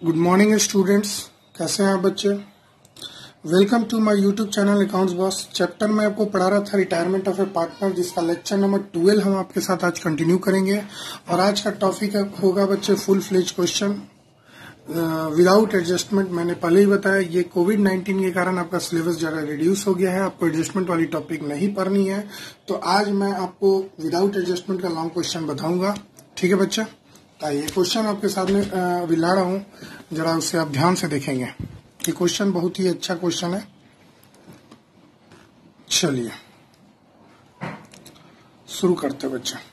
Good morning students, कैसे हैं आप बच्चे। Welcome to my YouTube channel accounts boss. Chapter में आपको पढ़ा रहा था रिटायरमेंट ऑफ ए पार्टनर, जिसका लेक्चर नंबर 12 हम आपके साथ आज कंटिन्यू करेंगे। और आज का टॉपिक होगा बच्चे full fledge question without adjustment. मैंने पहले ही बताया ये कोविड-19 के कारण आपका सिलेबस जरा रिड्यूस हो गया है, आपको एडजस्टमेंट वाली टॉपिक नहीं पढ़नी है। तो आज मैं आपको विदाउट एडजस्टमेंट का लॉन्ग क्वेश्चन बताऊंगा, ठीक है बच्चा। ये क्वेश्चन आपके सामने अभी ला रहा हूँ, जरा उसे आप ध्यान से देखेंगे। ये क्वेश्चन बहुत ही अच्छा क्वेश्चन है। चलिए शुरू करते हैं बच्चा।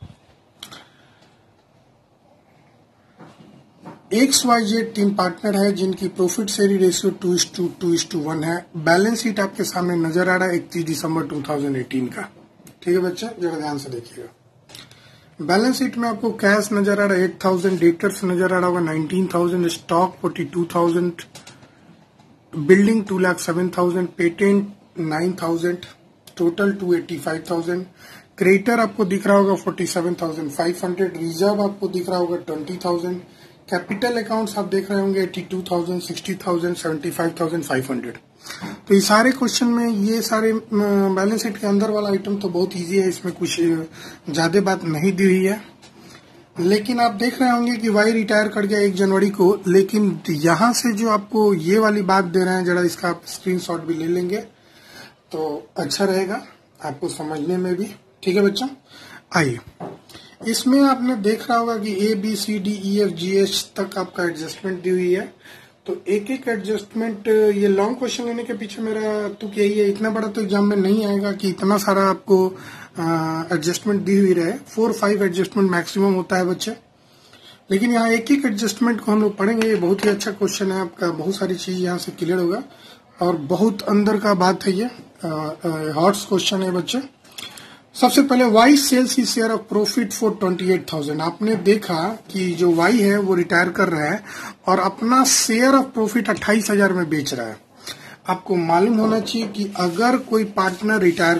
XYZ टीम पार्टनर है जिनकी प्रॉफिट शेयरिंग रेशियो 2:1 है। बैलेंस शीट आपके सामने नजर आ रहा है 31 दिसंबर 2018 का, ठीक है बच्चा, जरा ध्यान से देखिएगा। बैलेंस शीट में आपको कैश नजर आ रहा है 8,000, डेटर्स नजर आ रहा होगा 19,000, stock 42,000, building 2,07,000, patent 9,000, total 285,000, creditor आपको दिख रहा होगा 47,500, रिजर्व आपको दिख रहा होगा 20,000, कैपिटल अकाउंट्स आप देख रहे होंगे 82,000, 60,000, 75,500। तो ये सारे क्वेश्चन में ये सारे बैलेंस शीट के अंदर वाला आइटम तो बहुत इजी है, इसमें कुछ ज्यादा बात नहीं दी हुई है। लेकिन आप देख रहे होंगे कि वाई रिटायर कर गया 1 जनवरी को, लेकिन यहाँ से जो आपको ये वाली बात दे रहे हैं, जरा इसका आप स्क्रीनशॉट भी ले लेंगे तो अच्छा रहेगा आपको समझने में भी, ठीक है बच्चा। आइए, इसमें आपने देख रहा होगा कि ABCDEFGH तक आपका एडजस्टमेंट दी हुई है। तो एक एक एडजस्टमेंट, ये लॉन्ग क्वेश्चन लेने के पीछे मेरा तुक यही है, इतना बड़ा तो एग्जाम में नहीं आएगा कि इतना सारा आपको एडजस्टमेंट दी हुई रहे। 4-5 एडजस्टमेंट मैक्सिमम होता है बच्चे, लेकिन यहाँ एक एक एडजस्टमेंट को हम लोग पढ़ेंगे। ये बहुत ही अच्छा क्वेश्चन है आपका, बहुत सारी चीज यहाँ से क्लियर होगा और बहुत अंदर का बात है। ये हॉट्स क्वेश्चन है बच्चे। सबसे पहले Y sells he share of profit for 28,000। आपने देखा कि जो वाई है वो रिटायर कर रहा है और अपना शेयर ऑफ प्रॉफिट 28,000 में बेच रहा है। आपको मालूम होना चाहिए कि अगर कोई पार्टनर रिटायर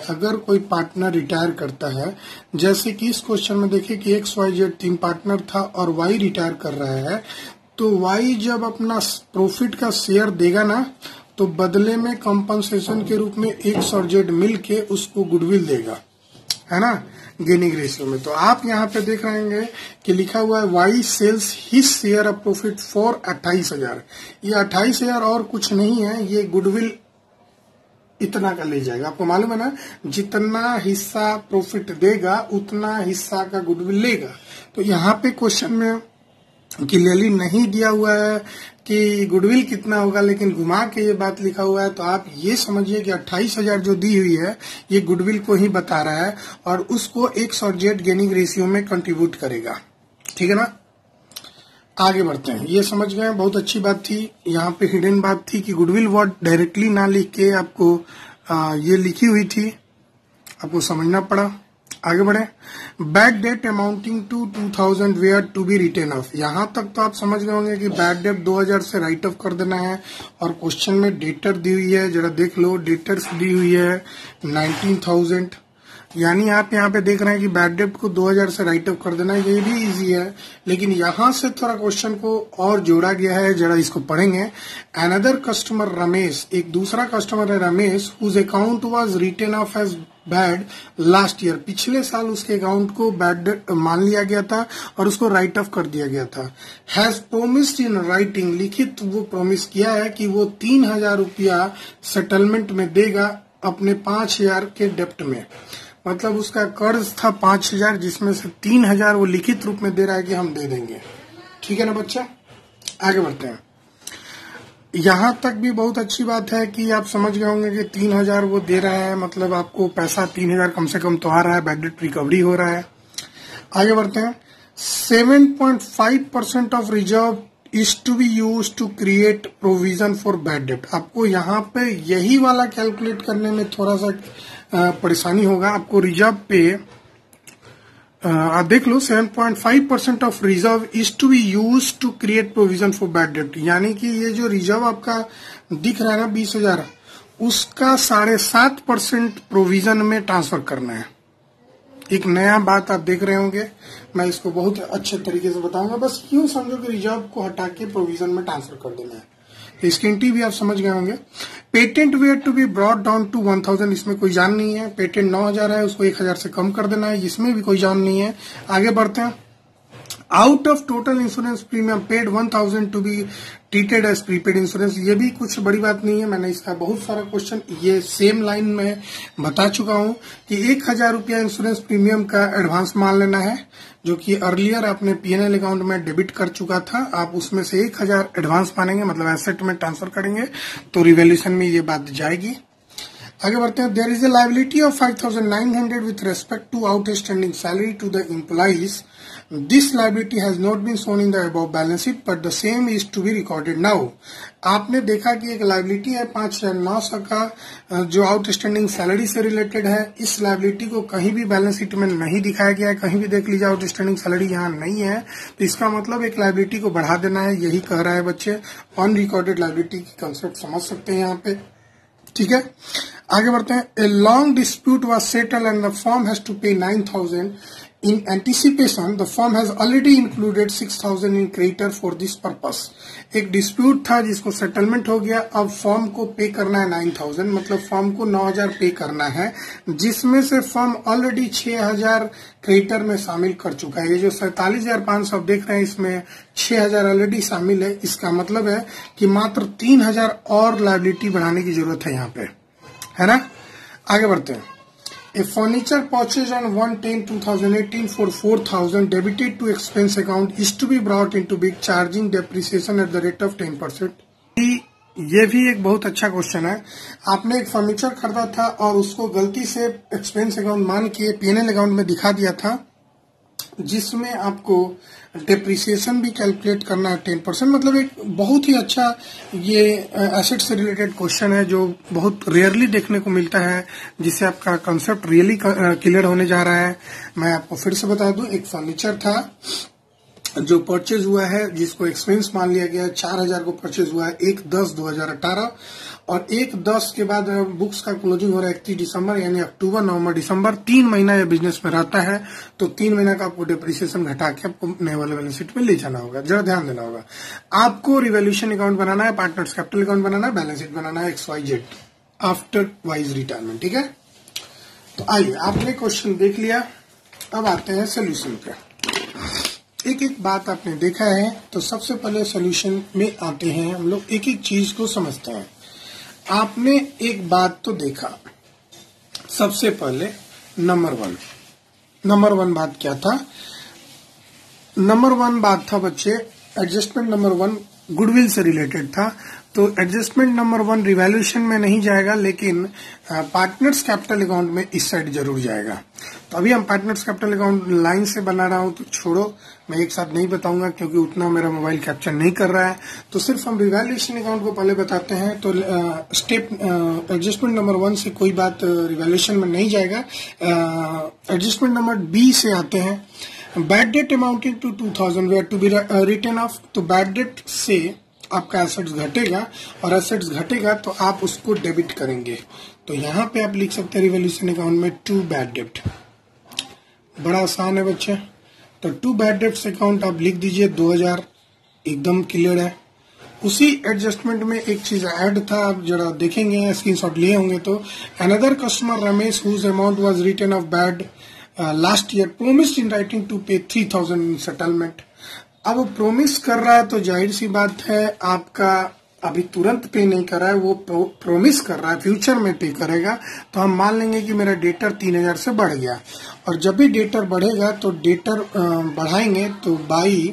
करता है, जैसे कि इस क्वेश्चन में देखिए कि XYZ टीम पार्टनर था और वाई रिटायर कर रहा है, तो वाई जब अपना प्रॉफिट का शेयर देगा ना, तो बदले में कंपनसेशन के रूप में X और Z मिल के उसको गुडविल देगा, है ना, गेनिंग रेशियो में। तो आप यहाँ पे देख रहे होंगे कि लिखा हुआ है Y sells his share of profit for 28,000। ये 28,000 और कुछ नहीं है, ये गुडविल इतना का ले जाएगा। आपको मालूम है ना, जितना हिस्सा प्रॉफिट देगा उतना हिस्सा का गुडविल लेगा। तो यहाँ पे क्वेश्चन में क्लियरली नहीं दिया हुआ है कि गुडविल कितना होगा, लेकिन घुमा के ये बात लिखा हुआ है। तो आप ये समझिए कि 28,000 जो दी हुई है ये गुडविल को ही बता रहा है और उसको X और Z गेनिंग रेशियो में कंट्रीब्यूट करेगा, ठीक है ना। आगे बढ़ते हैं। ये समझ गए, बहुत अच्छी बात थी। यहाँ पे हिडन बात थी कि गुडविल वर्ड डायरेक्टली ना लिख के आपको ये लिखी हुई थी, आपको समझना पड़ा। आगे बढ़े। Bad debt amounting to 2,000 were to be written off. यहां तक तो आप समझ गए होंगे कि बैड डेट 2,000 से राइट ऑफ कर देना है। और क्वेश्चन में डेटर दी हुई है, जरा देख लो, डेटर्स दी हुई है 19,000, यानी आप यहाँ पे देख रहे हैं कि बैड डेट को 2,000 से राइट ऑफ कर देना है। ये भी इजी है, लेकिन यहाँ से थोड़ा क्वेश्चन को और जोड़ा गया है, जरा इसको पढ़ेंगे। अनदर कस्टमर रमेश, एक दूसरा कस्टमर है Ramesh, whose account was written off as bad last year. पिछले साल उसके अकाउंट को बैड मान लिया गया था और उसको राइट ऑफ कर दिया गया था। हैज प्रोमिस्ड इन राइटिंग, लिखित वो प्रॉमिस किया है कि वो 3,000 रुपया सेटलमेंट में देगा अपने 5,000 के डेप्ट में। मतलब उसका कर्ज था 5,000, जिसमें से 3,000 वो लिखित रूप में दे रहा है कि हम दे देंगे, ठीक है ना बच्चा। आगे बढ़ते हैं। यहाँ तक भी बहुत अच्छी बात है कि आप समझ गए होंगे कि 3,000 वो दे रहा है, मतलब आपको पैसा 3,000 कम से कम तो आ रहा है, बैड डेट रिकवरी हो रहा है। आगे बढ़ते हैं। 7.5% of reserve is to be use to create provision for bad debt. आपको यहाँ पे यही वाला कैलकुलेट करने में थोड़ा सा परेशानी होगा। आपको रिजर्व पे आप देख लो 7.5% of reserve is to be use to create provision for bad debt, यानी कि ये जो रिजर्व आपका दिख रहा है ना 20,000, उसका 7.5% प्रोविजन में ट्रांसफर करना है। एक नया बात आप देख रहे होंगे, मैं इसको बहुत अच्छे तरीके से बताऊंगा। बस यूं समझो कि रिजर्व को हटा के प्रोविजन में ट्रांसफर कर देना है। इसकी एंट्री भी आप समझ गए होंगे। Patent were to be brought down to 1000, इसमें कोई जान नहीं है। पेटेंट 9000 है, उसको 1000 से कम कर देना है, इसमें भी कोई जान नहीं है। आगे बढ़ते हैं। Out of total insurance premium paid 1000 to be treated as prepaid insurance, ये भी कुछ बड़ी बात नहीं है। मैंने इसका बहुत सारा क्वेश्चन ये सेम लाइन में बता चुका हूं कि 1000 रुपया इंश्योरेंस प्रीमियम का एडवांस मान लेना है, जो कि अर्लियर आपने पीएनएल अकाउंट में डेबिट कर चुका था। आप उसमें से 1000 एडवांस मानेंगे, मतलब एसेट में ट्रांसफर करेंगे, तो रिवैल्यूएशन में ये बात जाएगी। आगे बढ़ते हैं। There is a liability of 5900 with respect to outstanding salary to the employees. This liability has not been shown in the above balance sheet, but the same is to be recorded now. आपने देखा कि एक liability है 5900 का, जो outstanding salary से related है। इस लायबिलिटी को कहीं भी बैलेंस शीट में नहीं दिखाया गया है, कहीं भी देख लीजिए आउटस्टैंडिंग सैलरी यहाँ नहीं है, तो इसका मतलब एक लायबिलिटी को बढ़ा देना है, यही कह रहा है बच्चे। अनरिकॉर्डेड लायबिलिटी की कंसेप्ट समझ सकते हैं यहाँ पे, ठीक है। आगे बढ़ते हैं। A long dispute was settle and the firm has to pay 9000 in anticipation. The firm has already included 6000 in creditor for this purpose. एक डिस्प्यूट था जिसको सेटलमेंट हो गया, अब फर्म को पे करना है 9000, मतलब फर्म को 9000 पे करना है, जिसमें से फर्म ऑलरेडी 6000 क्रेडिटर में शामिल कर चुका है। ये जो 47,500 देख रहे हैं, इसमें 6000 ऑलरेडी शामिल है। इसका मतलब है कि मात्र 3000 और लायबिलिटी बढ़ाने की जरूरत है यहाँ पे, है ना। आगे बढ़ते हैं। A furniture purchased on 1/10/2018 for 4000 debited to expense account is to be brought into big charging depreciation at the rate of 10%. ये भी एक बहुत अच्छा क्वेश्चन है। आपने एक फर्नीचर खरीदा था और उसको गलती से एक्सपेंस अकाउंट मान के पीएनएल अकाउंट में दिखा दिया था, जिसमें आपको डेप्रिसिएशन भी कैलकुलेट करना है 10%। मतलब एक बहुत ही अच्छा ये एसेट से रिलेटेड क्वेश्चन है, जो बहुत रेयरली देखने को मिलता है, जिससे आपका कंसेप्ट रियली क्लियर होने जा रहा है। मैं आपको फिर से बता दूं, एक फर्नीचर था जो परचेज हुआ है, जिसको एक्सपेंस मान लिया गया है, 4000 को परचेज हुआ है 1/10/2018, और 1/10 के बाद बुक्स का क्लोजिंग हो रहा है 31 दिसंबर, यानी अक्टूबर नवंबर दिसंबर, 3 महीना ये बिजनेस में रहता है। तो 3 महीना का आपको डिप्रिसिएशन घटा के आपको नए वाले बैलेंस शीट में ले जाना होगा। जरा ध्यान देना होगा। आपको रिवैल्यूएशन अकाउंट बनाना है, पार्टनर्स कैपिटल अकाउंट बनाना है, बैलेंस शीट बनाना है XYZ आफ्टर वाइज रिटायरमेंट, ठीक है। तो आइए, आपने क्वेश्चन देख लिया, अब आते हैं सोल्यूशन पे। एक एक बात आपने देखा है, तो सबसे पहले सोल्यूशन में आते हैं हम लोग, एक एक चीज को समझते हैं। आपने एक बात तो देखा, सबसे पहले नंबर वन बात क्या था? नंबर 1 बात था बच्चे, एडजस्टमेंट नंबर 1 गुडविल से रिलेटेड था। तो एडजस्टमेंट नंबर 1 रिवैल्यूएशन में नहीं जाएगा, लेकिन पार्टनर्स कैपिटल अकाउंट में इस साइड जरूर जाएगा। तो अभी हम पार्टनर्स कैपिटल अकाउंट लाइन से बना रहा हूं, तो छोड़ो, मैं एक साथ नहीं बताऊंगा क्योंकि उतना मेरा मोबाइल कैप्चर नहीं कर रहा है। तो सिर्फ हम रिवैल्यूएशन अकाउंट को पहले बताते हैं। तो स्टेप एडजस्टमेंट नंबर 1 से कोई बात रिवैल्यूएशन में नहीं जाएगा। एडजस्टमेंट नंबर B से आते हैं। Bad debt amounting to 2000 were to be return off. तो बैड डेट से आपका एसेट्स घटेगा, और एसेट्स घटेगा तो आप उसको डेबिट करेंगे। तो यहाँ पे आप लिख सकते हैं रिवैल्यूएशन अकाउंट में टू बैड डेट। बड़ा आसान है बच्चे। तो टू बैड डेट्स अकाउंट आप लिख दीजिए 2000, एकदम क्लियर है। उसी एडजस्टमेंट में एक चीज ऐड था, आप जरा देखेंगे, स्क्रीनशॉट लिए होंगे तो, another customer Ramesh whose amount was return off bad last year promised in writing to pay 3000 in settlement. अब वो प्रोमिस कर रहा है तो जाहिर सी बात है आपका अभी तुरंत पे नहीं कर रहा है, वो प्रोमिस कर रहा है फ्यूचर में पे करेगा। तो हम मान लेंगे कि मेरा डेटर 3000 से बढ़ गया, और जब भी डेटर बढ़ेगा तो डेटर बढ़ाएंगे तो बाई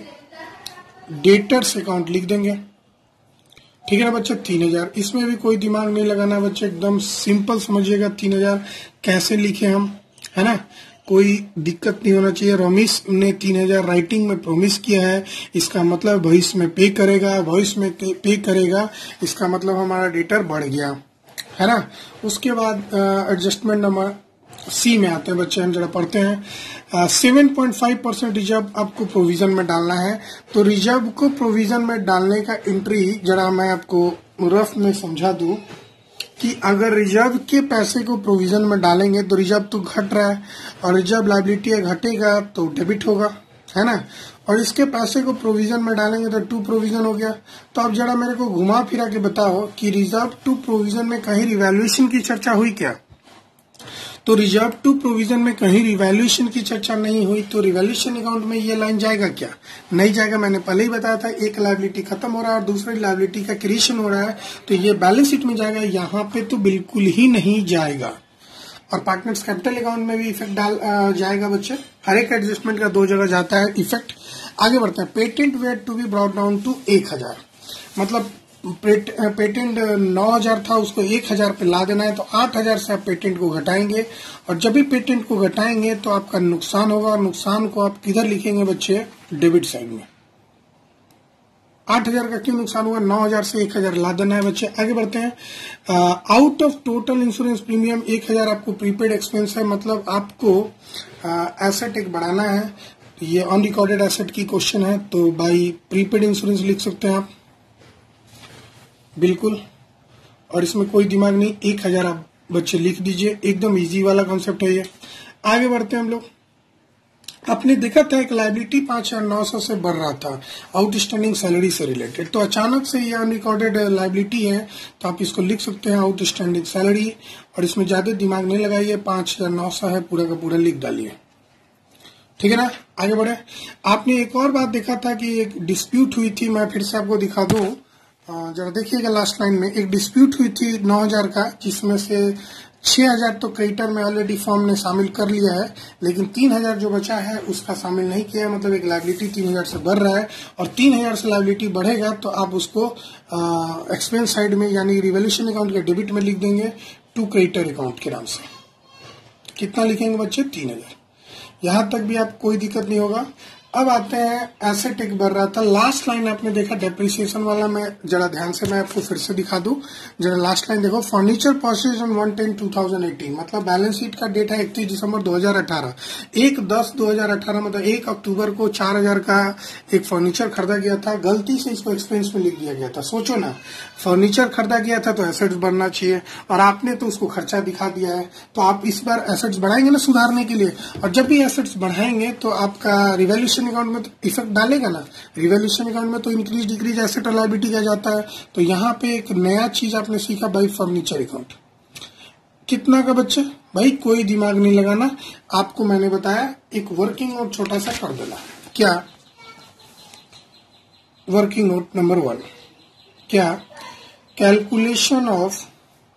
डेटर्स अकाउंट लिख देंगे, ठीक है ना बच्चे। 3000, इसमें भी कोई दिमाग नहीं लगाना बच्चे, एकदम सिंपल समझिएगा। 3000 कैसे लिखे हम, है ना, कोई दिक्कत नहीं होना चाहिए। रमेश ने 3000 राइटिंग में प्रोमिस किया है, इसका मतलब भविष्य में पे करेगा, भविष्य में पे करेगा, इसका मतलब हमारा डेटर बढ़ गया, है ना। उसके बाद एडजस्टमेंट नंबर C में आते हैं बच्चे, हम जरा पढ़ते हैं। 7.5% रिजर्व आपको प्रोविजन में डालना है। तो रिजर्व को प्रोविजन में डालने का एंट्री जरा मैं आपको रफ में समझा दूं। कि अगर रिजर्व के पैसे को प्रोविजन में डालेंगे तो रिजर्व तो घट रहा है और रिजर्व लायबिलिटी घटेगा तो डेबिट होगा, है ना। और इसके पैसे को प्रोविजन में डालेंगे तो टू प्रोविजन हो गया। तो अब जरा मेरे को घुमा फिरा के बताओ कि रिजर्व टू प्रोविजन में कहीं रिवैल्यूएशन की चर्चा हुई क्या? तो रिजर्व टू प्रोविजन में कहीं रिवैल्यूएशन की चर्चा नहीं हुई, तो रिवैल्यूएशन अकाउंट में ये लाइन जाएगा क्या? नहीं जाएगा। मैंने पहले ही बताया था, एक लायबिलिटी खत्म हो रहा है और दूसरी लायबिलिटी का क्रिएशन हो रहा है, तो ये बैलेंस शीट में जाएगा, यहाँ पे तो बिल्कुल ही नहीं जाएगा। और पार्टनर्स कैपिटल अकाउंट में भी इफेक्ट डाल जाएगा बच्चे। हर एक एडजस्टमेंट का 2 जगह जाता है इफेक्ट। आगे बढ़ते हैं। Patent were to be brought down to 1000, मतलब पेटेंट 9000 था, उसको 1000 पे ला देना है। तो 8000 से आप पेटेंट को घटाएंगे, और जब भी पेटेंट को घटाएंगे तो आपका नुकसान होगा। और नुकसान को आप किधर लिखेंगे बच्चे? डेबिट साइड में। 8000 का क्यों नुकसान हुआ? 9000 से 1000 ला देना है बच्चे। आगे बढ़ते हैं। Out of total insurance premium 1000 आपको प्रीपेड एक्सपेंस है, मतलब आपको एसेट एक बढ़ाना है। ये अनरिकॉर्डेड एसेट की क्वेश्चन है, तो बाई प्रीपेड इंश्योरेंस लिख सकते हैं आप, बिल्कुल। और इसमें कोई दिमाग नहीं, 1000 आप बच्चे लिख दीजिए, एकदम इजी वाला कॉन्सेप्ट है ये। आगे बढ़ते हैं हम लोग। आपने देखा था एक लायबिलिटी 5900 से बढ़ रहा था आउटस्टैंडिंग सैलरी से रिलेटेड, तो अचानक से ये अनरिकॉर्डेड लायबिलिटी है, तो आप इसको लिख सकते हैं आउटस्टैंडिंग सैलरी। और इसमें ज्यादा दिमाग नहीं लगाइए, 5900 है, पूरा का पूरा लिख डालिए, ठीक है ना। आगे बढ़े। आपने एक और बात देखा था कि एक डिस्प्यूट हुई थी, मैं फिर से आपको दिखा दूं, जरा देखिएगा। लास्ट लाइन में एक डिस्प्यूट हुई थी 9000 का, जिसमें से 6000 तो क्रेडिटर में ऑलरेडी फर्म ने शामिल कर लिया है, लेकिन 3000 जो बचा है उसका शामिल नहीं किया है। मतलब एक लायबिलिटी 3000 से बढ़ रहा है, और 3000 से लायबिलिटी बढ़ेगा तो आप उसको एक्सपेंस साइड में यानी रिवैल्यूएशन अकाउंट के डेबिट में लिख देंगे, टू क्रेडिटर अकाउंट के नाम से। कितना लिखेंगे बच्चे? 3000। यहां तक भी आप कोई दिक्कत नहीं होगा। अब आते हैं एसेट एक बढ़ रहा था। लास्ट लाइन आपने देखा डेप्रिसिएशन वाला, मैं जरा ध्यान से मैं आपको फिर से दिखा दूं। जरा लास्ट लाइन देखो। फर्नीचर परचेज ऑन 1/10/2018, मतलब बैलेंस शीट का डेट है 31 दिसंबर 2018। 1/10/2018 मतलब 1 अक्टूबर को 4000 का एक फर्नीचर खरीदा गया था। गलती से इसको एक्सपेंस में लिख दिया गया था। सोचो ना, फर्नीचर खरीदा गया था तो एसेट्स बढ़ना चाहिए, और आपने तो उसको खर्चा दिखा दिया है। तो आप इस बार एसेट्स बढ़ाएंगे ना सुधारने के लिए, और जब भी एसेट्स बढ़ाएंगे तो आपका रिवैल्यूएशन अकाउंट में तो इफेक्ट डालेगा ना। रिवैल्यूएशन अकाउंट में तो इंक्रीज डिक्रीज एसेट और लायबिलिटी का जाता है। तो यहाँ पे एक नया चीज आपने सीखा भाई, फर्नीचर अकाउंट। कितना का बच्चे? भाई कोई दिमाग नहीं लगाना, आपको मैंने बताया एक वर्किंग नोट छोटा सा कर देना। क्या वर्किंग नोट नंबर 1? क्या? Calculation of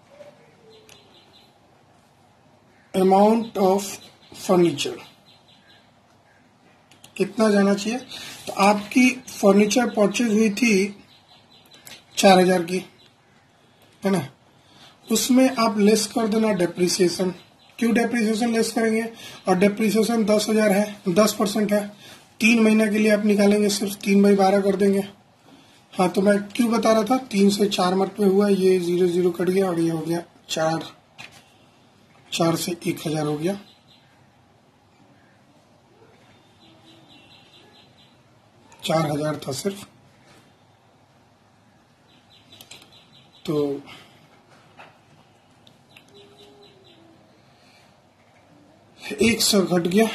amount of furniture कितना जाना चाहिए? तो आपकी फर्नीचर परचेज हुई थी 4000 की, है ना। उसमें आप लेस कर देना डेप्रिसिएशन। क्यों डेप्रिसिएशन लेस करेंगे? और डेप्रिसिएशन 10,000 है, 10% है। 3 महीना के लिए आप निकालेंगे, सिर्फ 3/12 कर देंगे। हाँ, तो मैं क्यों बता रहा था, 3 से 4 मत में हुआ, ये 0 कट गया और ये हो गया 4 से 1000 हो गया। 4000 था सिर्फ, तो 100 घट गया,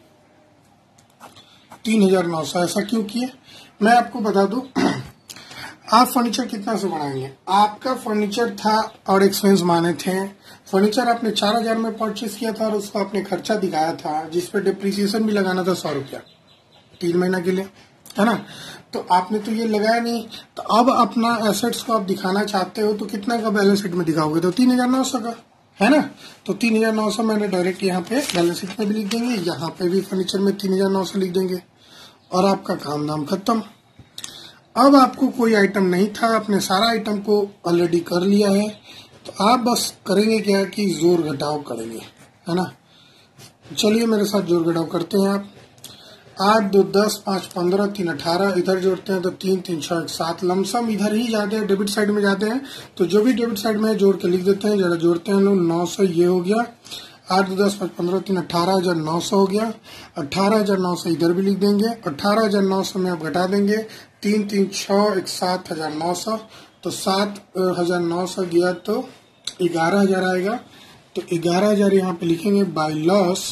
3900। ऐसा क्यों किए? मैं आपको बता दूं, आप फर्नीचर कितना से बढ़ाएंगे? आपका फर्नीचर था और एक्सपेंस माने थे। फर्नीचर आपने 4000 में परचेस किया था और उसको आपने खर्चा दिखाया था, जिसपे डिप्रिसिएशन भी लगाना था 100 रुपया 3 महीना के लिए, है ना। तो आपने तो ये लगाया नहीं। तो अब अपना एसेट्स को आप दिखाना चाहते हो तो कितना का बैलेंस शीट में दिखाओगे? तो 3900 का, है ना। तो 3900 मैंने डायरेक्ट यहाँ पे बैलेंस शीट में भी लिख देंगे, यहाँ पे भी फर्नीचर में 3900 लिख देंगे, और आपका काम नाम खत्म। अब आपको कोई आइटम नहीं था, आपने सारा आइटम को ऑलरेडी कर लिया है। तो आप बस करेंगे क्या कि जोड़ घटाव करेंगे, है ना। चलिए मेरे साथ जोड़ घटाव करते हैं आप। 8 2 10 5 15 3 18, इधर जोड़ते हैं तो 3 3 6 7। लमसम इधर ही जाते हैं, डेबिट साइड में जाते हैं, तो जो भी डेबिट साइड में है जोड़ के लिख देते हैं। जरा जोड़ते हैं लोग। 900 ये हो गया, 8 2 10 5 15 3 18,900 हो गया। 18,900 इधर भी लिख देंगे, 18,900 में आप घटा देंगे 3 3 6 1 7,900, तो 7,900 गया तो 11,000 आएगा। तो 11,000 यहाँ पे लिखेंगे by loss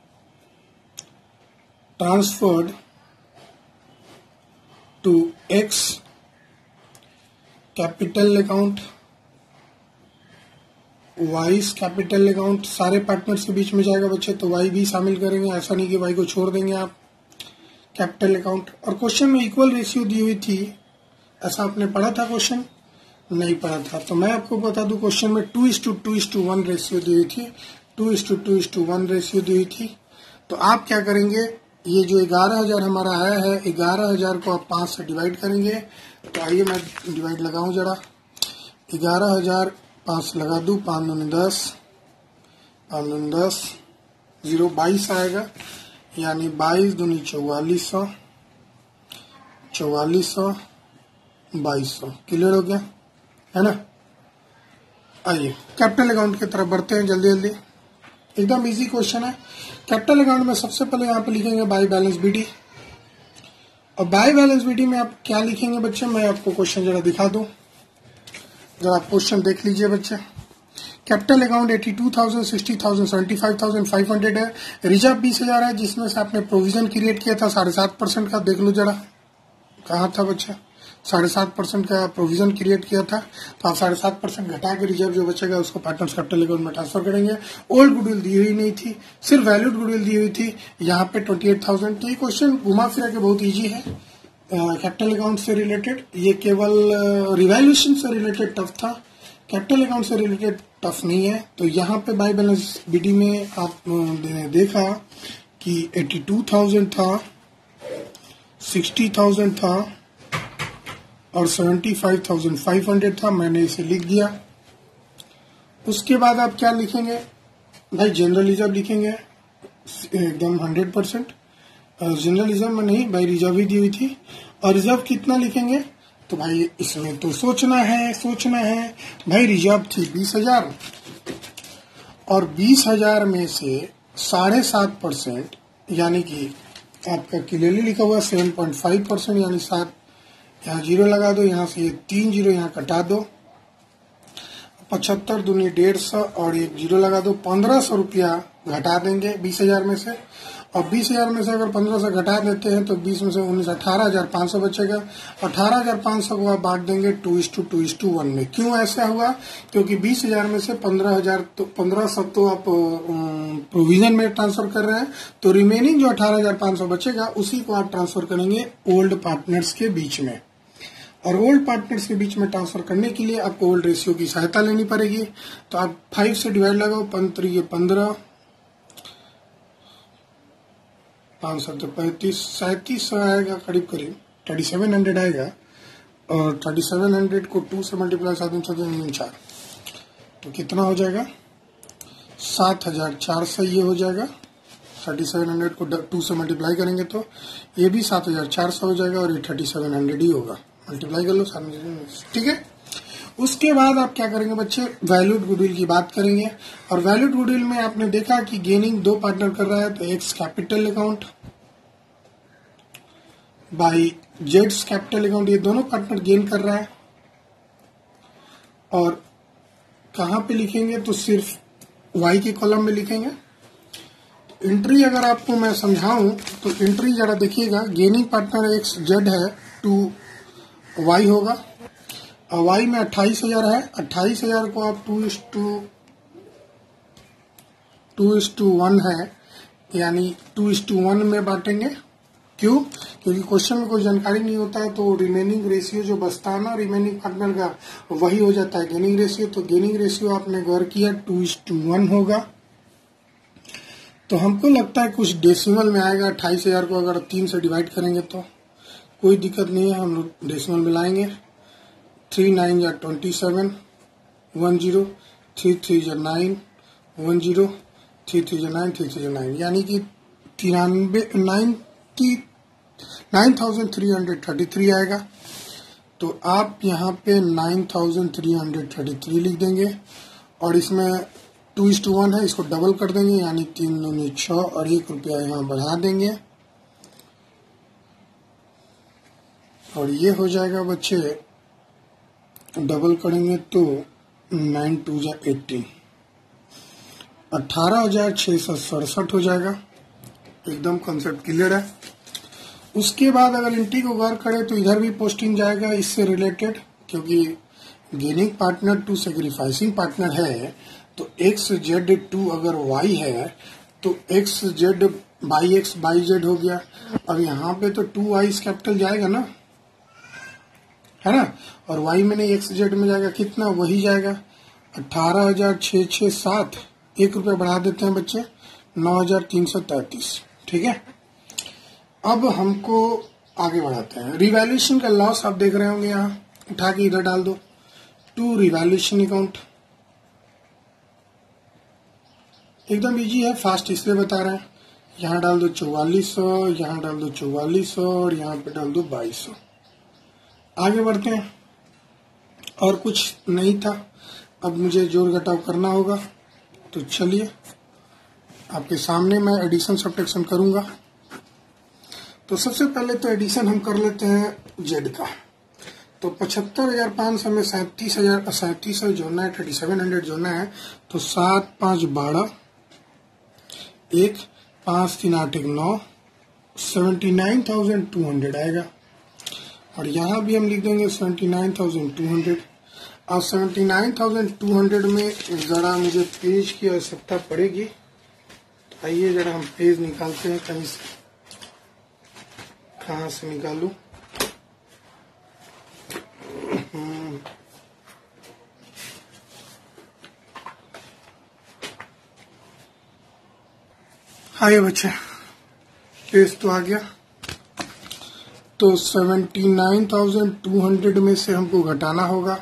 transferred to X capital account, Y's capital account. सारे पार्टनर्स के बीच में जाएगा बच्चे, तो वाई भी शामिल करेंगे, ऐसा नहीं कि वाई को छोड़ देंगे आप। कैपिटल अकाउंट, और क्वेश्चन में इक्वल रेशियो दी हुई थी, ऐसा आपने पढ़ा था? क्वेश्चन नहीं पढ़ा था तो मैं आपको बता दूं, क्वेश्चन में 2:2:1 रेशियो दी हुई थी, 2:2:1 रेशियो दी हुई थी। तो आप क्या करेंगे, ये जो 11,000 हमारा आया है, 11,000 को आप 5 से डिवाइड करेंगे। तो आइए मैं डिवाइड लगाऊं जरा। 11,000 5 लगा दूं, 5 दूनी 10, 5 दूनी 10, 0 22 आएगा, यानी 22 दूनी 4400, 4400 2200। क्लियर हो गया है ना? आइए कैपिटल अकाउंट की तरफ बढ़ते हैं जल्दी जल्दी। एकदम इजी क्वेश्चन है। कैपिटल अकाउंट में सबसे पहले यहाँ पे लिखेंगे बाय बैलेंस बीडी, और बाय बैलेंस बीडी में आप क्या लिखेंगे बच्चे, मैं आपको क्वेश्चन जरा दिखा दूं, जरा आप क्वेश्चन देख लीजिए बच्चे। कैपिटल अकाउंट 82,000, 60,000, 75,500 है। रिजर्व 20,000 है, जिसमें से आपने प्रोविजन क्रिएट किया था 7.5% का। देख लो जरा कहाँ था बच्चा, 7.5% का प्रोविजन क्रिएट किया था। तो आप 7.5% घटा के रिजर्व जो बचेगा उसको पार्टनर्स कैपिटल अकाउंट में ट्रांसफर करेंगे। ओल्ड गुडविल दी हुई नहीं थी, सिर्फ वैल्यूड गुडविल दी हुई थी, यहाँ पे 28,000। तो ये क्वेश्चन घुमा फिरा के बहुत इजी है, कैपिटल अकाउंट से रिलेटेड। ये केवल रिवैल्यूएशन से रिलेटेड टफ था, कैपिटल अकाउंट से रिलेटेड टफ नहीं है। तो यहाँ पे बाय बैलेंस बीडी में आपने देखा कि 82,000 था, 60,000 था और 75,500 था, मैंने इसे लिख दिया। उसके बाद आप क्या लिखेंगे भाई, जनरल रिजर्व लिखेंगे एकदम 100%। जनरल रिजर्व में नहीं भाई, रिजर्व ही दी हुई थी। और रिजर्व कितना लिखेंगे, तो भाई इसमें तो सोचना है भाई। रिजर्व थी 20,000 और 20,000 में से 7.5%, यानी कि आपका क्लियरली लिखा हुआ 7.5%, यानी 7, यहाँ 0 लगा दो, यहाँ से ये 3 0 यहाँ कटा दो, 75 दूनी 150 और 1 0 लगा दो, 1,500 रुपया घटा देंगे 20,000 में से। और 20,000 में से अगर 1500 घटा देते हैं तो 20 में से 19, 18,500 बचेगा। 18,500 को आप बांट देंगे 2:2:1 में। क्यों ऐसा हुआ, क्योंकि 20,000 में से 15,000 तो 1500 तो आप प्रोविजन में ट्रांसफर कर रहे हैं, तो रिमेनिंग जो 18,500 बचेगा उसी को आप ट्रांसफर करेंगे ओल्ड पार्टनर्स के बीच में। और ओल्ड पार्टनर्स के बीच में ट्रांसफर करने के लिए आपको ओल्ड रेशियो की सहायता लेनी पड़ेगी। तो आप 5 से डिवाइड लगाओ, 15 5 तो 35, 3700 आएगा, करीब 3700 आएगा। और 3700 को 2 से मल्टीप्लाई 7 तो कितना हो जाएगा, 7,400 ये हो जाएगा। 3700 को 2 से मल्टीप्लाई करेंगे तो ये भी 7,400 हो जाएगा, और ये 3700 ही होगा। मल्टीप्लाई कर लो, ठीक है। उसके बाद आप क्या करेंगे बच्चे, वैल्यूड गुडविल की बात करेंगे। और वैल्यूड गुडविल में आपने देखा कि गेनिंग 2 पार्टनर कर रहा है, तो एक्स कैपिटल अकाउंट बाई जेड्स कैपिटल अकाउंट, ये दोनों पार्टनर गेन कर रहा है। और कहां पे लिखेंगे, तो सिर्फ वाई के कॉलम में लिखेंगे। एंट्री अगर आपको मैं समझाऊं तो एंट्री जरा देखिएगा, गेनिंग पार्टनर एक्स जेड है, 2 वाई होगा। और वाई में 28,000 है, 28,000 को आप 2:1 है, यानी 2:1 में बांटेंगे। क्यों, क्योंकि क्वेश्चन में कोई जानकारी नहीं होता है, तो रिमेनिंग रेशियो जो बचता है ना रिमेनिंग पार्टनर का, वही हो जाता है गेनिंग रेशियो। तो गेनिंग रेशियो आपने गौर किया 2:1 होगा। तो हमको लगता है कुछ डेसिमल में आएगा। 28,000 को अगर 3 से डिवाइड करेंगे तो कोई दिक्कत नहीं है, हम लोग डेसिमल में लाएंगे। 3 9 या 27, 1 0, 3 3 या 9, 1 0, 3 3 या 9, 3 3 या 9, यानी कि 9,333 आएगा। तो आप यहाँ पे 9,333 लिख देंगे, और इसमें 2:1 है, इसको डबल कर देंगे, यानी 3 दूनी 6 और 1 रुपया यहाँ बढ़ा देंगे, और ये हो जाएगा बच्चे, डबल करेंगे तो 9 2 जा 18, 18,667 हो जाएगा। एकदम कॉन्सेप्ट क्लियर है। उसके बाद अगर इंटी को गौर करें तो इधर भी पोस्टिंग जाएगा इससे रिलेटेड, क्योंकि gaining partner to sacrificing partner है तो XZ2 अगर Y है तो XZ बाई X बाई Z हो गया। अब यहाँ पे तो 2Y कैपिटल जाएगा ना, है ना, और Y में नहीं XZ में जाएगा, कितना वही जाएगा 18,667, 1 रुपया बढ़ा देते हैं बच्चे 9,333। ठीक है, अब हमको आगे बढ़ाते हैं। रिवैल्यूएशन का लॉस आप देख रहे होंगे, यहाँ उठा के इधर डाल दो टू रिवैल्यूएशन अकाउंट। एकदम इजी है, फास्ट इसलिए बता रहे हैं। यहाँ डाल दो 4400, यहाँ डाल दो 4400 और यहाँ पे डाल दो 2200। आगे बढ़ते हैं, और कुछ नहीं था, अब मुझे जोड़ घटाव करना होगा। तो चलिए आपके सामने मैं एडिशन सब्ट्रैक्शन करूंगा। तो सबसे पहले तो एडिशन हम कर लेते हैं जेड का। तो 75,500 में 37,000 जोड़ना है, 3700 जोड़ना है। तो 7 5 12, 1 5 3 8 1 9, 79,200 आएगा। और यहाँ भी हम लिख देंगे 79,200। और 79,200 में जरा मुझे पेज की आवश्यकता पड़ेगी। तो आइए जरा हम पेज निकालते हैं, कहीं से कहाँ से निकालूं। आइए बच्चे, पेज तो आ गया। तो 79,200 में से हमको घटाना होगा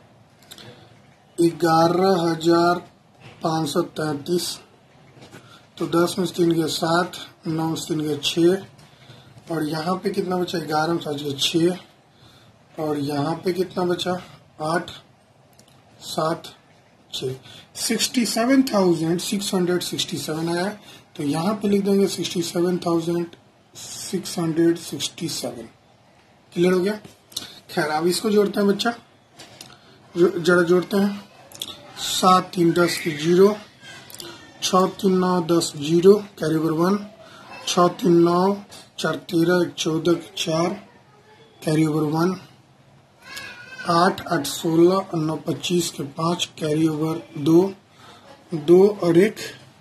11,533। तो 10 में 3 गया 7, 9 में 3 गया 6, और यहाँ पे कितना बचा 11 में 7 गया 6, और यहाँ पे कितना बचा 8 7 6, 67,667 आया। तो यहाँ पे लिख देंगे 67,667। क्लियर हो गया। खैर अब इसको जोड़ते हैं बच्चा, जरा जोड़ते हैं। 7 3 10 की 0, 6 3 9 10 0 कैरी ओवर 1, 6 3 9 4 13 1 14 4 कैरी ओवर 1, 8 8 16 9 25 के 5 कैरी ओवर 2 2 और 1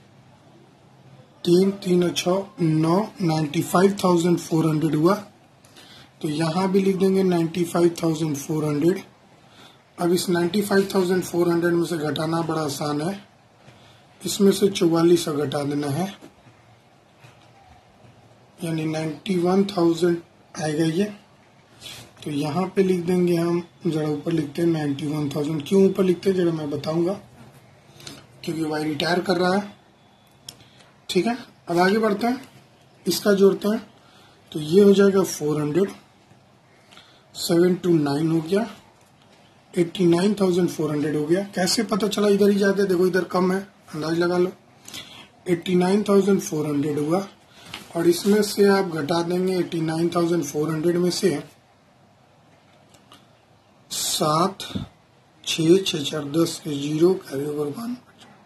3 3 और 6 9, 95,400 हुआ। तो यहाँ भी लिख देंगे 95,400। अब इस 95,400 में से घटाना बड़ा आसान है, इसमें से 4400 घटा देना है, यानी 91,000 आएगा ये। तो यहाँ पे लिख देंगे हम, जरा ऊपर लिखते हैं 91,000। क्यों ऊपर लिखते हैं जरा मैं बताऊंगा, क्योंकि वाई रिटायर कर रहा है। ठीक है, अब आगे बढ़ते हैं, इसका जोड़ते हैं। तो ये हो जाएगा 400, 7 2 9 हो गया, 89,400 हो गया। कैसे पता चला, इधर ही जाते, देखो इधर कम है, अंदाज लगा लो। 89,400 हुआ, और इसमें से आप घटा देंगे 89,400 में से 7 6 6 4 10 0 कैरी ओवर 1,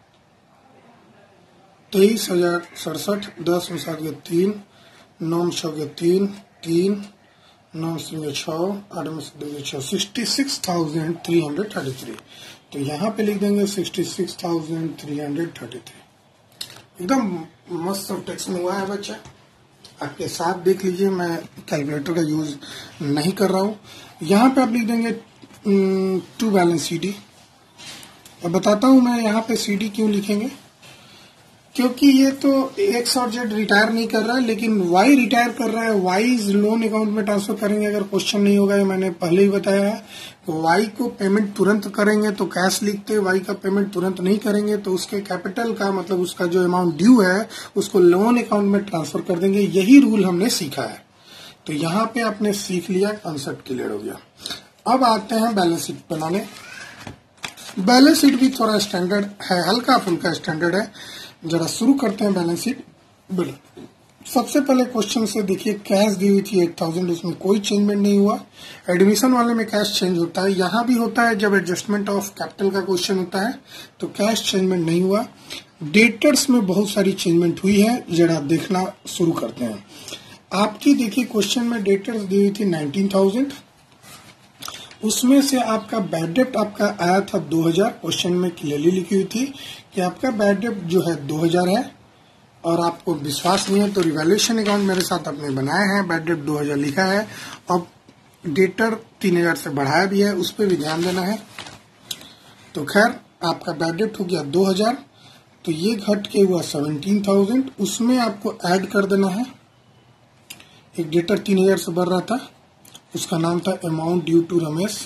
23,067। 10 में 7 गया 3, 9 में 6 गया 3 3, 9 में 3 गया 6, 8 में 2 गया 6, 66,333। तो यहाँ पे लिख देंगे 66,333। एकदम मस्त टेक्स्ट में हुआ है बच्चा, आपके साथ देख लीजिए, मैं कैलकुलेटर का यूज नहीं कर रहा हूँ। यहाँ पे आप लिख देंगे टू बैलेंस CD। अब बताता हूँ मैं यहाँ पे CD क्यों लिखेंगे, क्योंकि ये तो X और Z रिटायर नहीं कर रहा है, लेकिन Y रिटायर कर रहा है। Y लोन अकाउंट में ट्रांसफर करेंगे, अगर क्वेश्चन नहीं होगा, ये मैंने पहले ही बताया है। तो Y को पेमेंट तुरंत करेंगे तो कैश लिखते हैं, Y का पेमेंट तुरंत नहीं करेंगे तो उसके कैपिटल का मतलब उसका जो अमाउंट ड्यू है उसको लोन अकाउंट में ट्रांसफर कर देंगे। यही रूल हमने सीखा है। तो यहाँ पे आपने सीख लिया, कॉन्सेप्ट क्लियर हो गया। अब आते हैं बैलेंस शीट बनाने। बैलेंस शीट भी थोड़ा स्टैंडर्ड है, हल्का फुल्का स्टैंडर्ड है। जरा शुरू करते हैं बैलेंस शीट सबसे पहले क्वेश्चन से देखिए, कैश दी हुई थी 8000, उसमें कोई चेंजमेंट नहीं हुआ। एडमिशन वाले में कैश चेंज होता है, यहाँ भी होता है जब एडजस्टमेंट ऑफ कैपिटल का क्वेश्चन होता है, तो कैश चेंजमेंट नहीं हुआ। डेटर्स में बहुत सारी चेंजमेंट हुई है, जरा देखना शुरू करते हैं। आपकी देखिए क्वेश्चन में डेटर्स दी हुई थी 19000, उसमें से आपका बैड डेप्ट आपका आया था 2000। क्वेश्चन में क्लियरली लिखी हुई थी कि आपका बैड डेप्ट जो है 2000 है, और आपको विश्वास नहीं है तो रिवैल्यूएशन अकाउंट मेरे साथ आपने बनाया है, बैड डेप्ट 2000 लिखा है, और डेटर 3000 से बढ़ाया भी है, उस पर भी ध्यान देना है। तो खैर आपका बैड डेप्ट हो गया 2000, तो ये घट के हुआ 17000, उसमें आपको ऐड कर देना है। एक डेटर 3000 से बढ़ रहा था, उसका नाम था amount due to Ramesh.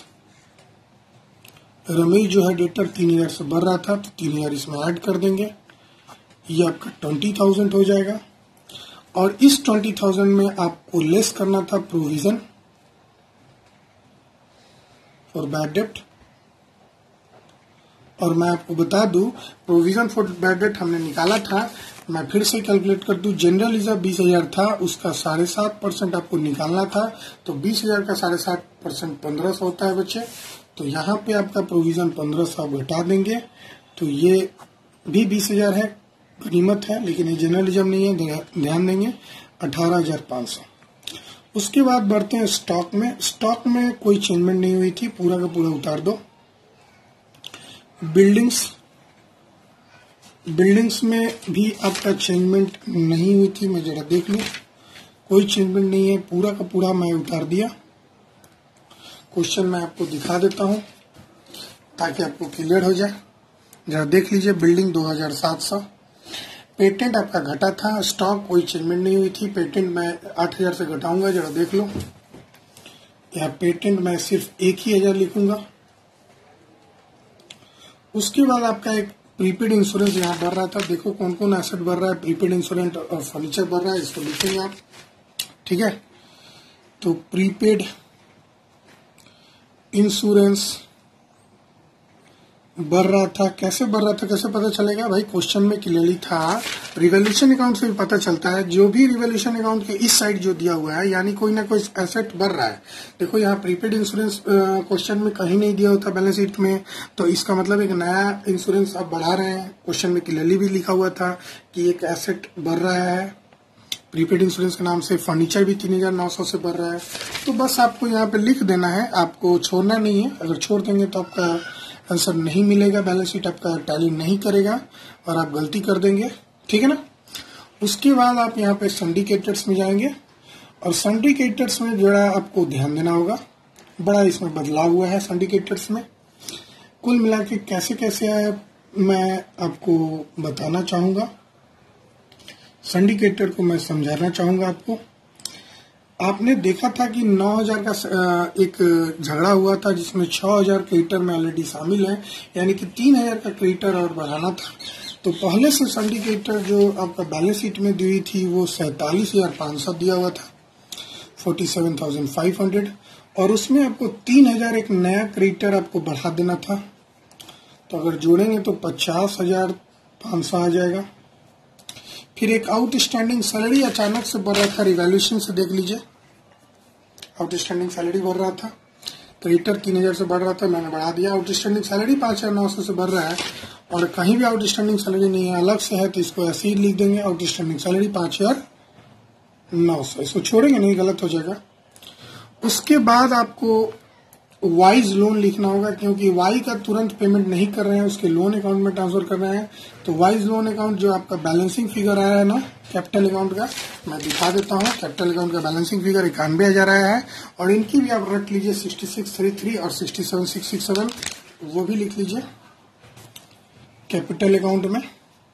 Ramesh जो है डेटर 3000 से बढ़ रहा था, तो 3000 इसमें ऐड कर देंगे, ये आपका 20000 हो जाएगा। और इस 20000 में आपको लेस करना था प्रोविजन फॉर बैड डेप्ट। और मैं आपको बता दूं, प्रोविजन फॉर बैड डेप्ट हमने निकाला था, मैं फिर से कैलकुलेट कर दूं। जनरल रिजर्व 20000 था, उसका 7.5% आपको निकालना था, तो 20000 का 7.5% 1500 होता है बच्चे। तो यहाँ पे आपका प्रोविजन 1500 घटा देंगे, तो ये भी 20000 है, कीमत है, लेकिन ये जनरल रिजर्व नहीं है, ध्यान देंगे 18500। उसके बाद बढ़ते हैं स्टॉक में। स्टॉक में कोई चेंजमेंट नहीं हुई थी, पूरा का पूरा उतार दो। बिल्डिंग्स में भी आपका चेंजमेंट नहीं हुई थी, मैं जरा देख लूं, कोई चेंजमेंट नहीं है, पूरा का पूरा मैं उतार दिया। क्वेश्चन मैं आपको दिखा देता हूं ताकि आपको क्लियर हो जाए, जरा देख लीजिए। बिल्डिंग 2700, पेटेंट आपका घटा था, स्टॉक कोई चेंजमेंट नहीं हुई थी, पेटेंट मैं 8000 से घटाऊंगा, जरा देख लो। यहाँ पेटेंट मैं सिर्फ 1000 लिखूंगा। उसके बाद आपका एक प्रीपेड इंश्योरेंस यहाँ बढ़ रहा था, देखो कौन कौन एसेट बढ़ रहा है, प्रीपेड इंश्योरेंस और फर्नीचर बढ़ रहा है, इसको लिखेंगे आप, ठीक है। तो प्रीपेड इंश्योरेंस बढ़ रहा था, कैसे बढ़ रहा था, कैसे पता चलेगा भाई, क्वेश्चन में क्लियरली था, रिवैल्यूएशन अकाउंट से भी पता चलता है। जो भी रिवैल्यूएशन अकाउंट के इस साइड जो दिया हुआ है, यानी कोई ना कोई एसेट बढ़ रहा है। देखो यहाँ प्रीपेड इंश्योरेंस क्वेश्चन में कहीं नहीं दिया होता बैलेंस शीट में, तो इसका मतलब एक नया इंश्योरेंस आप बढ़ा रहे हैं। क्वेश्चन में क्लियरली भी लिखा हुआ था कि एक एसेट बढ़ रहा है प्रीपेड इंश्योरेंस के नाम से। फर्नीचर भी 3900 से बढ़ रहा है। तो बस आपको यहाँ पे लिख देना है, आपको छोड़ना नहीं है, अगर छोड़ देंगे तो आपका आंसर नहीं मिलेगा, बैलेंस शीट आपका टैली नहीं करेगा और आप गलती कर देंगे, ठीक है ना। उसके बाद आप यहाँ पे सिंडिकेटर्स में जाएंगे, और सिंडिकेटर्स में जरा आपको ध्यान देना होगा, बड़ा इसमें बदलाव हुआ है सिंडिकेटर्स में। कुल मिला के कैसे कैसे है मैं आपको बताना चाहूंगा, सिंडिकेटर को मैं समझाना चाहूंगा आपको। आपने देखा था कि 9000 का एक झगड़ा हुआ था, जिसमें 6000 क्रेडिटर में ऑलरेडी शामिल है, यानी कि 3000 का क्रेडिटर और बढ़ाना था। तो पहले से सिंडिकेटर जो आपका बैलेंस शीट में दी हुई थी वो 47,500 दिया हुआ था, 47,500, और उसमें आपको 3000 एक नया क्रेडिटर आपको बढ़ा देना था। तो अगर जोड़ेंगे तो 50,500 आ जाएगा। फिर एक आउटस्टैंडिंग सैलरी अचानक से बढ़ रहा था, रिवैल्यूएशन से देख लीजिए, आउटस्टैंडिंग सैलरी बढ़ रहा था, क्रेडिटर 3000 से बढ़ रहा था, मैंने बढ़ा दिया। आउटस्टैंडिंग सैलरी 5900 से बढ़ रहा है, और कहीं भी आउटस्टैंडिंग सैलरी नहीं है, अलग से है, तो इसको ऐसे ही लिख देंगे, आउटस्टैंडिंग सैलरी 5900, इसको छोड़ेंगे नहीं, गलत हो जाएगा। उसके बाद आपको वाइज लोन लिखना होगा, क्योंकि वाई का तुरंत पेमेंट नहीं कर रहे हैं, उसके लोन अकाउंट में ट्रांसफर कर रहे हैं। तो वाइज लोन अकाउंट जो आपका बैलेंसिंग फिगर आया है ना कैपिटल अकाउंट का, मैं दिखा देता हूँ। कैपिटल अकाउंट का बैलेंसिंग फिगर 91,000 आया है, और इनकी भी आप रख लीजिए 6633 और 67,667, वो भी लिख लीजिए कैपिटल अकाउंट में।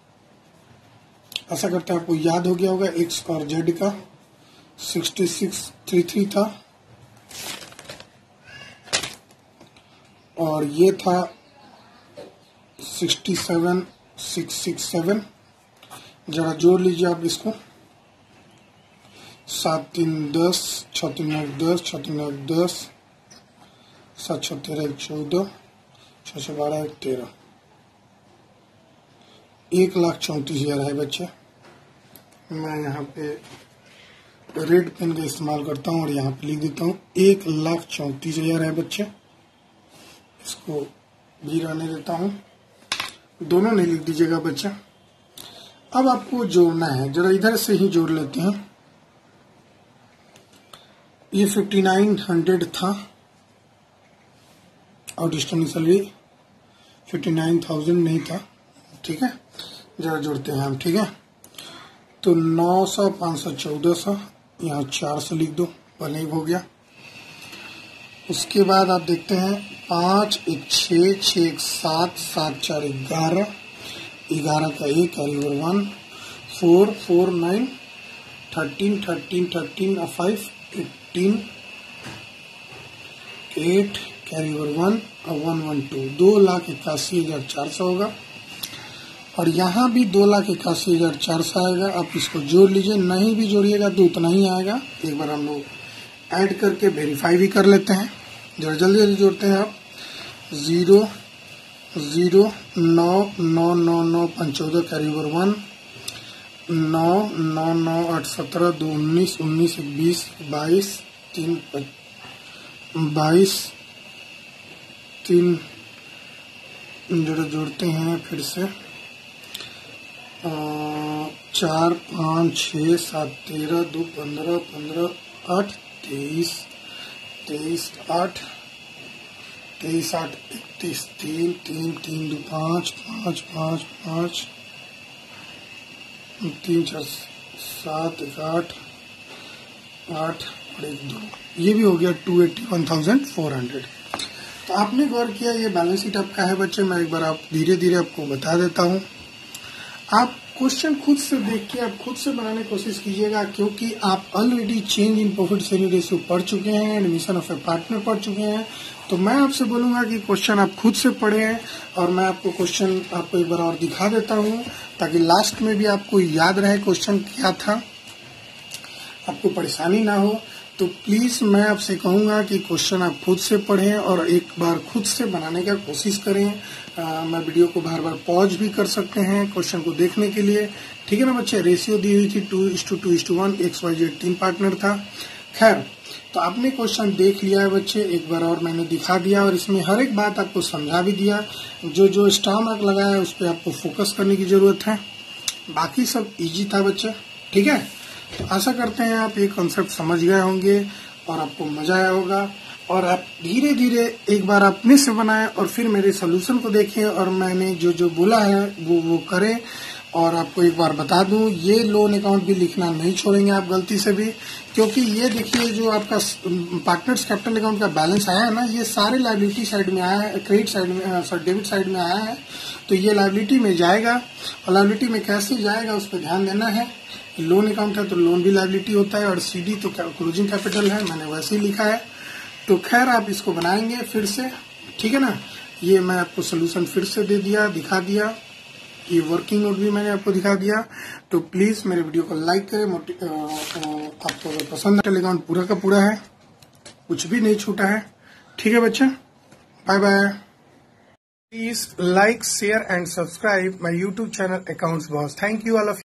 ऐसा करते हैं आपको याद हो गया होगा, एक्स और जेड का 6633 था, और ये था 67,667। जरा जोड़ लीजिए आप इसको, 7 3 10, 6 3 9 10, 6 3 9 10, 7 6 13 14, 6 6 12 13, 1,34,000 है बच्चे। मैं यहाँ पे रेड पेन का इस्तेमाल करता हूँ और यहाँ पे लिख देता हूँ 1,34,000 है बच्चे। इसको भी रहने देता हूँ, दोनों नहीं लिख दीजिएगा बच्चा। अब आपको जोड़ना है, जरा इधर से ही जोड़ लेते हैं। ये 5900 था और डिस्टर्निंग सैलरी 59,000 नहीं था, ठीक है। जरा जोड़ते हैं हम, ठीक है। तो 900, 500, 1400, यहाँ 400 लिख दो, भले ही हो गया। उसके बाद आप देखते हैं 5, 1, 6, 6, 1, 7, 7, 4, 11, 11 का 1 कैरी ओवर 1, 4, 4, 9, 13, 13, 13, 5, 18, 8 कैरी ओवर 1 और 1, 1, 2, 2,81,400 होगा। और यहाँ भी 2,81,400 आएगा। आप इसको जोड़ लीजिए, नहीं भी जोड़िएगा तो उतना ही आएगा। एक बार हम लोग ऐड करके वेरीफाई भी कर लेते हैं। जरा जल्दी जल्दी जोड़ते हैं आप। 0, 0, 9, 9, 9, 9, 5, 14 कैरी ओवर 1, 9, 9, 9, 8, 17, 2, 19, 19, 20, 22, 3, 22, 3 जरा जोड़ते हैं फिर से। 4, 5, 6, 7, 13, 2, 15, 15, 8, 23, 23, 8, 23, 8, 31, 3, 3, 3, 2, 5, 5, 5, 5, 3, 4, 7, 8, 8 और 1, 2, ये भी हो गया 281,400। तो आपने गौर किया, ये बैलेंस शीट आपका है बच्चे। मैं एक बार आप धीरे धीरे आपको बता देता हूँ। आप क्वेश्चन खुद से देख के आप खुद से बनाने की कोशिश कीजिएगा, क्योंकि आप already change in profit sharing ratio पढ़ चुके हैं, एडमिशन ऑफ ए पार्टनर पढ़ चुके हैं। तो मैं आपसे बोलूंगा कि क्वेश्चन आप खुद से पढ़ें और मैं आपको क्वेश्चन आपको एक बार और दिखा देता हूं, ताकि लास्ट में भी आपको याद रहे क्वेश्चन क्या था, आपको परेशानी ना हो। तो प्लीज मैं आपसे कहूंगा कि क्वेश्चन आप खुद से पढ़ें और एक बार खुद से बनाने का कोशिश करें। मैं वीडियो को बार बार पॉज भी कर सकते हैं क्वेश्चन को देखने के लिए, ठीक है ना बच्चे। रेशियो दी हुई थी 2:2:1, XYZ 3 पार्टनर था। खैर, तो आपने क्वेश्चन देख लिया है बच्चे, एक बार और मैंने दिखा दिया और इसमें हर एक बात आपको समझा भी दिया। जो जो स्टार मार्क लगाया है उस पर आपको फोकस करने की जरूरत है, बाकी सब इजी था बच्चे, ठीक है। तो आशा करते हैं आप ये कॉन्सेप्ट समझ गए होंगे और आपको मजा आया होगा। और आप धीरे धीरे एक बार अपने से बनाएं और फिर मेरे सोल्यूशन को देखें और मैंने जो जो बोला है वो करें। और आपको एक बार बता दूं, ये लोन अकाउंट भी लिखना नहीं छोड़ेंगे आप गलती से भी, क्योंकि ये देखिए जो आपका पार्टनर्स कैपिटल अकाउंट का बैलेंस आया है ना, ये सारे लायबिलिटी साइड में आया है, क्रेडिट साइड में, सॉरी डेबिट साइड में आया है। तो ये लायबिलिटी में जाएगा और लायबिलिटी में कैसे जाएगा उस पर ध्यान देना है। लोन अकाउंट है तो लोन भी लायबिलिटी होता है और सीडी तो क्लोजिंग कैपिटल है, मैंने वैसे ही लिखा है। तो खैर आप इसको बनाएंगे फिर से, ठीक है ना। ये मैं आपको सोल्यूशन फिर से दे दिया, दिखा दिया, ये वर्किंग नोट भी मैंने आपको दिखा दिया। तो प्लीज मेरे वीडियो को लाइक करें। आपको अगर पसंद है, अकाउंट पूरा का पूरा है, कुछ भी नहीं छूटा है, ठीक है बच्चे। Bye bye. Please like, share and subscribe my YouTube channel accounts boss. Thank you all of